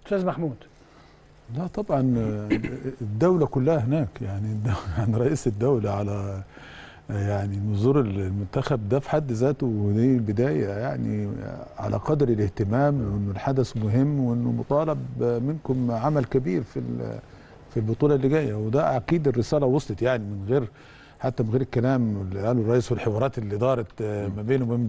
استاذ محمود؟ لا طبعا الدولة كلها هناك، يعني رئيس الدولة على يعني نزور المنتخب ده في حد ذاته، ودي البداية يعني على قدر الاهتمام، وانه الحدث مهم، وانه مطالب منكم عمل كبير في البطولة اللي جاية. وده اكيد الرسالة وصلت، يعني من غير حتى من غير الكلام اللي قاله الرئيس والحوارات اللي دارت ما بينه وبين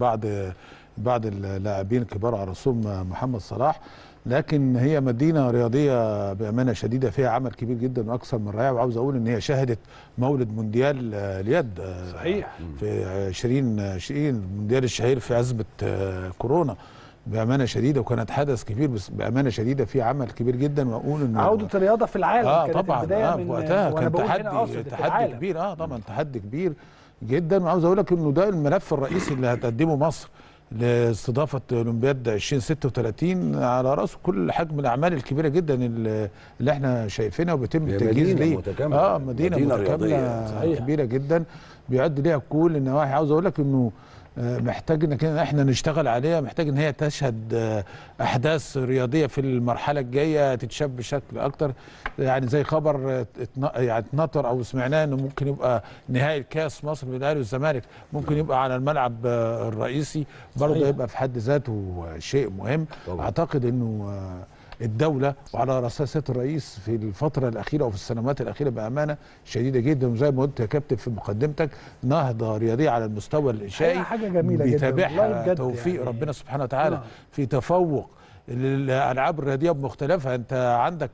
بعض اللاعبين الكبار على رسوم محمد صلاح. لكن هي مدينة رياضية بأمانة شديدة، فيها عمل كبير جدا وأكثر من رائع. وعاوز أقول إن هي شهدت مولد مونديال اليد صحيح في 2020، المونديال الشهير في أزمة كورونا بأمانة شديدة، وكانت حدث كبير، بس بأمانة شديدة في عمل كبير جدا. وأقول إن عودة الرياضة في العالم كانت طبعا البداية من وقتها كان تحدي كبير، طبعا تحدي كبير جدا. وعاوز أقول لك إنه ده الملف الرئيسي اللي هتقدمه مصر لاستضافه اولمبياد 2036، على راسه كل حجم الاعمال الكبيره جدا اللي احنا شايفينها وبيتم التجهيز ليه. مدينه متكامله كبيره جدا بيعد ليها كل النواحي. عاوز اقول لك انه محتاج انك احنا نشتغل عليها، محتاج ان هي تشهد احداث رياضيه في المرحله الجايه تتشاف بشكل اكتر. يعني زي خبر يعني اتنطر او سمعناه انه ممكن يبقى نهائي الكاس مصر بين الاهلي والزمالك ممكن يبقى على الملعب الرئيسي، برضه يبقى في حد ذاته شيء مهم طبعا. اعتقد انه الدولة وعلى رصاصة الرئيس في الفترة الأخيرة وفي السنوات الأخيرة بأمانة شديدة جدا، وزي ما قلت يا كابتن في مقدمتك، نهضة رياضية على المستوى الإنشائي حاجة جميلة جدا بيتابعها توفيق يعني ربنا سبحانه وتعالى في تفوق الألعاب الرياضية بمختلفها. أنت عندك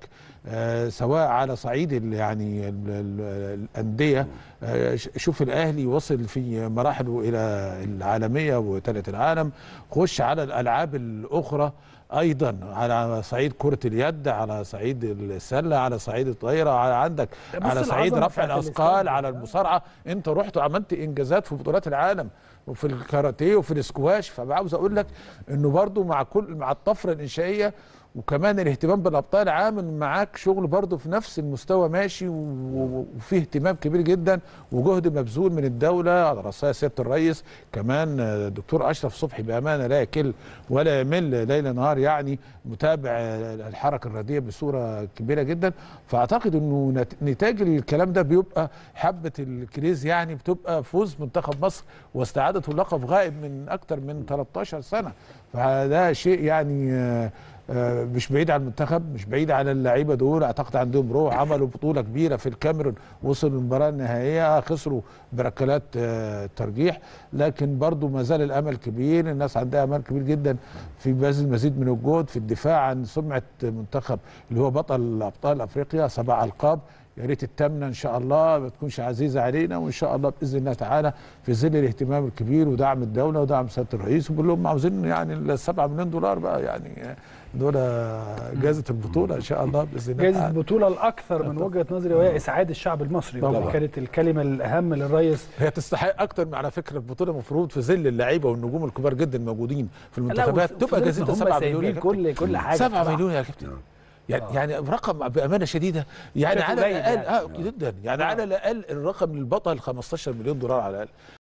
سواء على صعيد يعني الأندية، شوف الأهلي وصل في مراحله إلى العالمية وثالث العالم، خش على الألعاب الأخرى ايضا، على صعيد كرة اليد، على صعيد السلة، على صعيد الطايرة، عندك على صعيد رفع الاثقال، على المصارعة. انت رحت وعملت انجازات في بطولات العالم وفي الكاراتيه وفي الاسكواش. فعاوز اقول لك انه برضو مع الطفرة الانشائية وكمان الاهتمام بالابطال عامل معاك شغل برضه في نفس المستوى ماشي، وفيه اهتمام كبير جدا وجهد مبذول من الدوله على راسها سياده الرئيس. كمان الدكتور اشرف صبحي بامانه لا يكل ولا يمل ليل نهار، يعني متابع الحركه الرياضيه بصوره كبيره جدا. فاعتقد انه نتاج الكلام ده بيبقى حبه الكريز، يعني بتبقى فوز منتخب مصر واستعادته اللقب غائب من اكثر من 13 سنه. فده شيء يعني مش بعيد عن المنتخب، مش بعيد عن اللعيبه دول. اعتقد عندهم روح، عملوا بطوله كبيره في الكاميرون، وصلوا للمباراه النهائيه، خسروا بركلات ترجيح، لكن برضو ما زال الامل كبير. الناس عندها امل كبير جدا في بذل المزيد من الجهد في الدفاع عن سمعه منتخب اللي هو بطل ابطال افريقيا، 7 القاب. يا ريت التامنه ان شاء الله ما تكونش عزيزه علينا، وان شاء الله باذن الله تعالى في ظل الاهتمام الكبير ودعم الدوله ودعم سياده الرئيس. وبقول لهم عاوزين يعني ال 7 مليون دولار بقى، يعني دول جائزه البطوله ان شاء الله باذن الله. جائزه البطوله الاكثر من وجهه نظري وهي اسعاد الشعب المصري، طبعا كانت الكلمه الاهم للرئيس. هي تستحق اكثر على فكره البطوله، المفروض في ظل اللعيبه والنجوم الكبار جدا موجودين في المنتخبات تبقى جائزتها 7 مليون يا كابتن. كل حاجه 7 مليون يا كابتن، يعني رقم بامانه شديده، يعني على الاقل جدا، يعني على الاقل الرقم للبطل 15 مليون دولار على الاقل.